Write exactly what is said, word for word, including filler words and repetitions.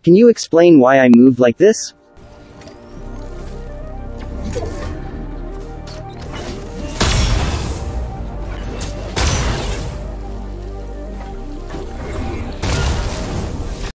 Can you explain why I moved like this?